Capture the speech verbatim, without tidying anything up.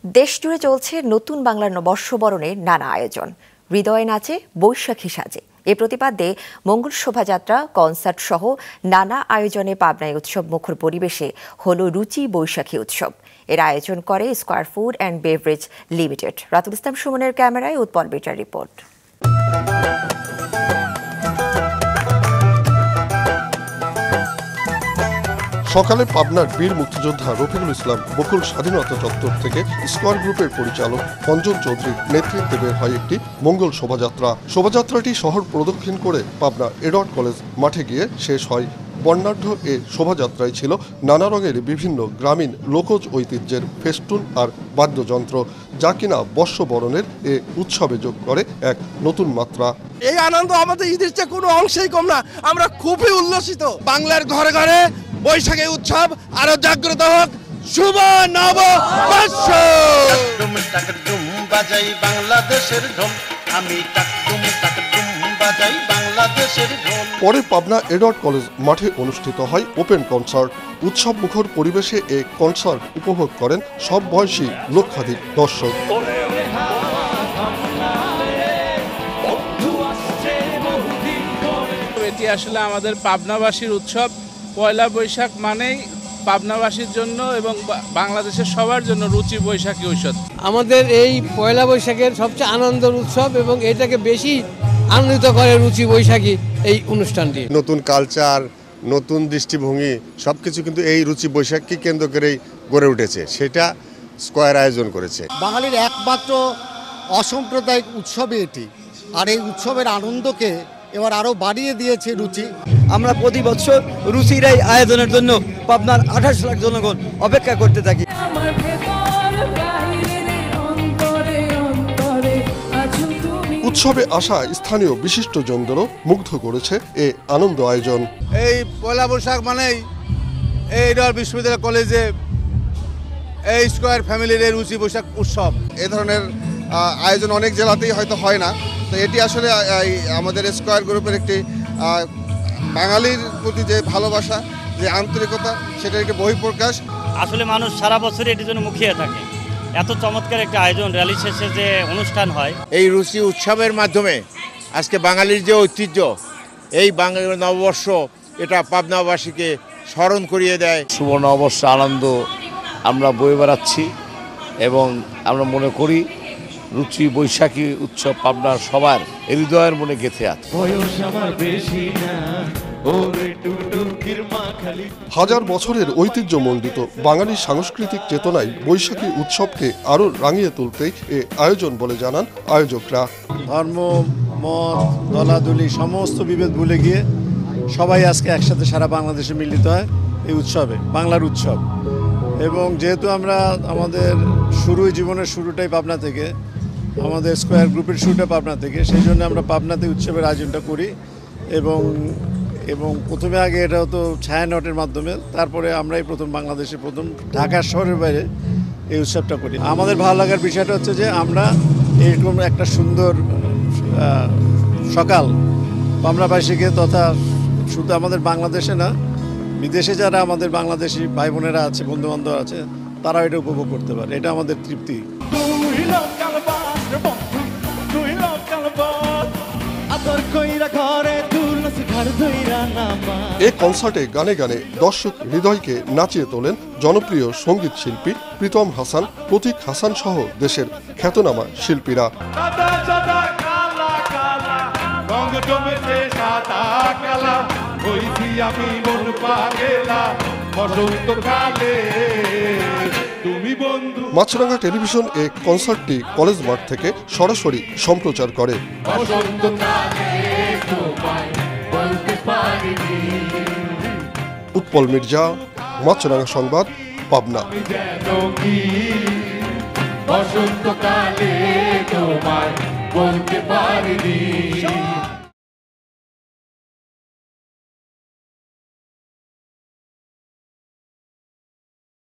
দেশজুড়ে চলছে নতুন বাংলার বর্ষবরণের নানা আয়োজন। হৃদয়ে নাচে বৈশাখী সাজে এ প্রতিপাদ্যে মঙ্গল শোভাযাত্রা, কনসার্ট সহ নানা আয়োজনে পাবনায় উৎসব মুখর পরিবেশে হলো রুচি বৈশাখী উৎসব। এর আয়োজন করে square food and beverage limited. Ratul Islam সুমনের ক্যামেরায় উৎপল বেটার রিপোর্ট। সকালে পাবনার বীর মুক্তিযোদ্ধা রফিকুল ইসলাম বকুল স্বাধীনতা চত্বর থেকে স্কয়ার গ্রুপের পরিচালক অঞ্জন চৌধুরীর নেতৃত্বে বের হয় একটি মঙ্গল শোভাযাত্রা। শোভাযাত্রাটি শহর প্রদক্ষিণ করে পাবনা এডওয়ার্ড কলেজ মাঠে গিয়ে শেষ হয়। বর্ণাঢ্য এ শোভাযাত্রায় ছিল নানা রঙের বিভিন্ন গ্রামীণ লোকজ ঐতিহ্যের ফেস্টুন আর বাদ্যযন্ত্র, যা কিনা বর্ষবরণের এ উৎসবে যোগ করে এক নতুন মাত্রা। এই আনন্দ আমাদের ঈদের চেয়ে কোনো অংশেই কম না। আমরা খুবই উল্লসিত। বাংলার ঘরে ঘরে বৈশাখী উৎসব আরো জাগ্রত হোক। শুভ নববর্ষ। বাজাই বাংলাদেশের ঢোল, আমি টাকটুম টাকটুম বাজাই বাংলাদেশের ঢোল। পরে পাবনা এডওয়ার্ড কলেজ মাঠে অনুষ্ঠিত হয় ওপেন কনসার্ট। উৎসব মুখর পরিবেশে এ কনসার্ট উপভোগ করেন সব বয়সী লক্ষাধিক দর্শক। এটি আসলে আমাদের পাবনাবাসীর উৎসব। পয়লা বৈশাখ মানেই পাবনাবাসীর জন্য এবং বাংলাদেশের সবার জন্য রুচি বৈশাখী উৎসব। আমাদের এই পয়লা বৈশাখের সবচেয়ে আনন্দের উৎসব এবং এটাকে বেশি আনন্দিত করে রুচি বৈশাখী এই অনুষ্ঠানটি। নতুন কালচার, নতুন দৃষ্টিভঙ্গি সবকিছু কিন্তু এই রুচি বৈশাখী কেন্দ্র করেই গড়ে উঠেছে। সেটা স্কয়ার আয়োজন করেছে। বাঙালির একমাত্র অসাম্প্রদায়িক উৎসবই এটি, আর এই উৎসবের আনন্দকে এবার আরো বাড়িয়ে দিয়েছে রুচি। আমরা প্রতি বছর রুচির এই আয়োজনের জন্য পাবনার আঠাশ লাখ জনগণ অপেক্ষা করতে থাকি। উৎসবে আসা স্থানীয় বিশিষ্ট জনদেরও মুগ্ধ করেছে এ আনন্দ আয়োজন। এই পয়লা বৈশাখ মানেই এই বিশ্ববিদ্যালয় কলেজে এই স্কয়ার ফ্যামিলির এই রুচি বৈশাখ উৎসব। এ ধরনের আয়োজন অনেক জেলাতেই হয়তো হয় না, তো এটি আসলে আমাদের স্কয়ার গ্রুপের একটি বাঙালির প্রতি যে ভালোবাসা, যে আন্তরিকতা, সেটার একটি বহিঃপ্রকাশ। আসলে মানুষ সারা বছর এটির জন্য মুখিয়ে থাকে। এত চমৎকার একটা আয়োজন, র্যালি শেষে যে অনুষ্ঠান হয়, এই রুচি উৎসবের মাধ্যমে আজকে বাঙালির যে ঐতিহ্য, এই বাঙালির নববর্ষ, এটা পাবনাবাসীকে স্মরণ করিয়ে দেয়। শুভ নববর্ষ আনন্দ আমরা বয়ে বেড়াচ্ছি এবং আমরা মনে করি রুচি বৈশাখী উৎসব পাবনার সবার হৃদয়ের মনে গেঁথে আছে। হাজার বছরের ঐতিহ্যমণ্ডিত বাঙালি সাংস্কৃতিক চেতনায় বৈশাখী উৎসবকে আরো রাঙিয়ে তুলতেই এ আয়োজন বলে জানান আয়োজকরা। ধর্ম, মত, দলাদলি সমস্ত বিভেদ ভুলে গিয়ে সবাই আজকে একসাথে সারা বাংলাদেশে মিলিত হয় এই উৎসবে, বাংলার উৎসব। এবং যেহেতু আমরা আমাদের শুরুই জীবনের শুরুটাই পাবনা থেকে, আমাদের স্কয়ার গ্রুপের শুরুটা পাবনা থেকে, সেই জন্য আমরা পাবনাতে উৎসবের আয়োজনটা করি। এবং এবং প্রথমে আগে এটা হতো ছায়ানটের মাধ্যমে, তারপরে আমরাই প্রথম বাংলাদেশে প্রথম ঢাকা শহরের বাইরে এই উৎসবটা করি। আমাদের ভালো লাগার বিষয়টা হচ্ছে যে আমরা এরকম একটা সুন্দর সকাল পাবনাবাসীকে, তথা শুধু আমাদের বাংলাদেশে না, বিদেশে যারা আমাদের বাংলাদেশি ভাই বোনেরা আছে, বন্ধু বান্ধব আছে, তারা এটা উপভোগ করতে পারে। এটা আমাদের তৃপ্তি। এই কনসার্টে গানে গানে দর্শক হৃদয়কে নাচিয়ে তোলেন জনপ্রিয় সঙ্গীত শিল্পী প্রীতম হাসান, প্রতীক হাসান সহ দেশের খ্যাতনামা শিল্পীরা। মাছরাঙ্গা টেলিভিশন এই কনসার্টটি কলেজ মাঠ থেকে সরাসরি সম্প্রচার করে। উৎপল মির্জা, মাছরাঙ্গা সংবাদ, পাবনা। বসন্তকালে তোমায় বলতে পারিনি।